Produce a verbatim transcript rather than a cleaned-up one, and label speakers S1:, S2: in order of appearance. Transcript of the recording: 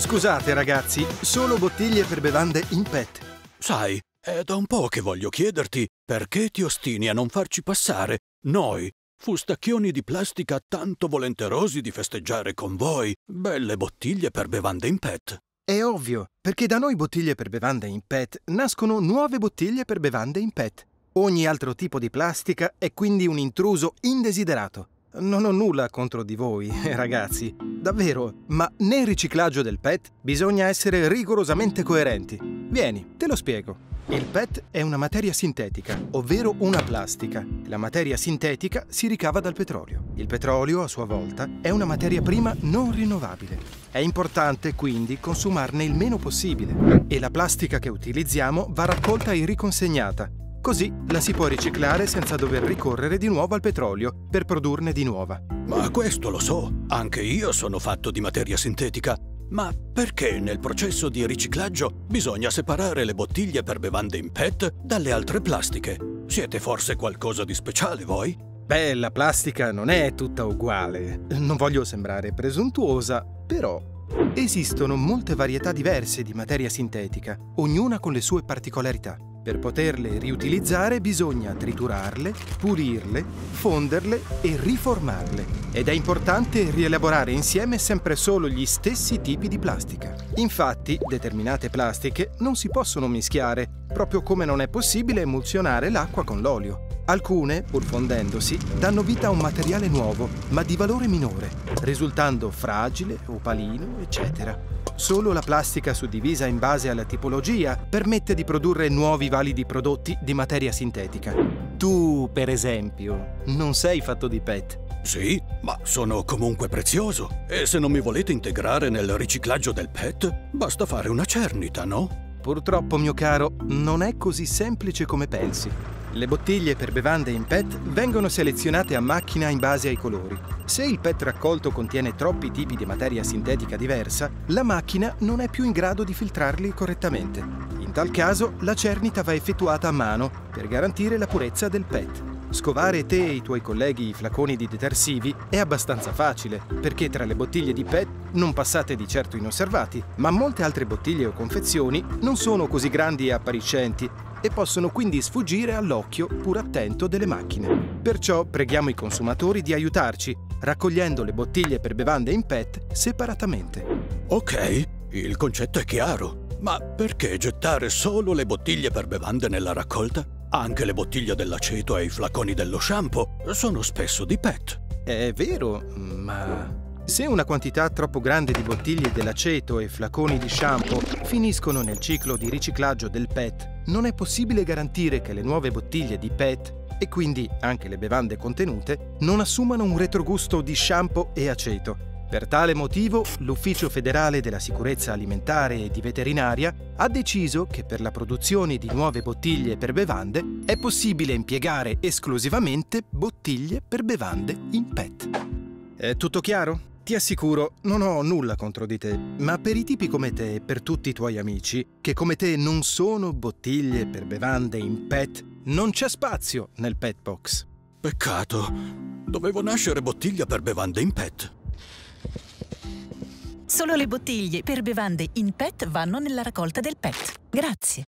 S1: Scusate ragazzi, solo bottiglie per bevande in P E T.
S2: Sai, è da un po' che voglio chiederti perché ti ostini a non farci passare noi, fustacchioni di plastica tanto volenterosi di festeggiare con voi, belle bottiglie per bevande in P E T.
S1: È ovvio, perché da noi bottiglie per bevande in P E T nascono nuove bottiglie per bevande in P E T. Ogni altro tipo di plastica è quindi un intruso indesiderato. Non ho nulla contro di voi, ragazzi, davvero, ma nel riciclaggio del P E T bisogna essere rigorosamente coerenti. Vieni, te lo spiego. Il P E T è una materia sintetica, ovvero una plastica. La materia sintetica si ricava dal petrolio. Il petrolio, a sua volta, è una materia prima non rinnovabile. È importante, quindi, consumarne il meno possibile. E la plastica che utilizziamo va raccolta e riconsegnata. Così la si può riciclare senza dover ricorrere di nuovo al petrolio per produrne di nuova.
S2: Ma questo lo so, anche io sono fatto di materia sintetica. Ma perché nel processo di riciclaggio bisogna separare le bottiglie per bevande in P E T dalle altre plastiche? Siete forse qualcosa di speciale voi?
S1: Beh, la plastica non è tutta uguale. Non voglio sembrare presuntuosa, però esistono molte varietà diverse di materia sintetica, ognuna con le sue particolarità. Per poterle riutilizzare bisogna triturarle, pulirle, fonderle e riformarle. Ed è importante rielaborare insieme sempre solo gli stessi tipi di plastica. Infatti, determinate plastiche non si possono mischiare, proprio come non è possibile emulsionare l'acqua con l'olio. Alcune, pur fondendosi, danno vita a un materiale nuovo, ma di valore minore, risultando fragile, opalino, eccetera. Solo la plastica suddivisa in base alla tipologia permette di produrre nuovi validi prodotti di materia sintetica. Tu, per esempio, non sei fatto di P E T.
S2: Sì, ma sono comunque prezioso. E se non mi volete integrare nel riciclaggio del P E T, basta fare una cernita, no?
S1: Purtroppo, mio caro, non è così semplice come pensi. Le bottiglie per bevande in P E T vengono selezionate a macchina in base ai colori. Se il P E T raccolto contiene troppi tipi di materia sintetica diversa, la macchina non è più in grado di filtrarli correttamente. In tal caso, la cernita va effettuata a mano per garantire la purezza del P E T. Scovare te e i tuoi colleghi i flaconi di detersivi è abbastanza facile, perché tra le bottiglie di P E T non passate di certo inosservati, ma molte altre bottiglie o confezioni non sono così grandi e appariscenti e possono quindi sfuggire all'occhio pur attento delle macchine. Perciò preghiamo i consumatori di aiutarci, raccogliendo le bottiglie per bevande in P E T separatamente.
S2: Ok, il concetto è chiaro, ma perché gettare solo le bottiglie per bevande nella raccolta? Anche le bottiglie dell'aceto e i flaconi dello shampoo sono spesso di P E T.
S1: È vero, ma se una quantità troppo grande di bottiglie dell'aceto e flaconi di shampoo finiscono nel ciclo di riciclaggio del P E T, non è possibile garantire che le nuove bottiglie di P E T, e quindi anche le bevande contenute, non assumano un retrogusto di shampoo e aceto. Per tale motivo, l'Ufficio Federale della Sicurezza Alimentare e di Veterinaria ha deciso che per la produzione di nuove bottiglie per bevande è possibile impiegare esclusivamente bottiglie per bevande in P E T. È tutto chiaro? Ti assicuro, non ho nulla contro di te, ma per i tipi come te e per tutti i tuoi amici, che come te non sono bottiglie per bevande in P E T, non c'è spazio nel P E T Box.
S2: Peccato, dovevo nascere bottiglia per bevande in P E T.
S3: Solo le bottiglie per bevande in P E T vanno nella raccolta del P E T. Grazie.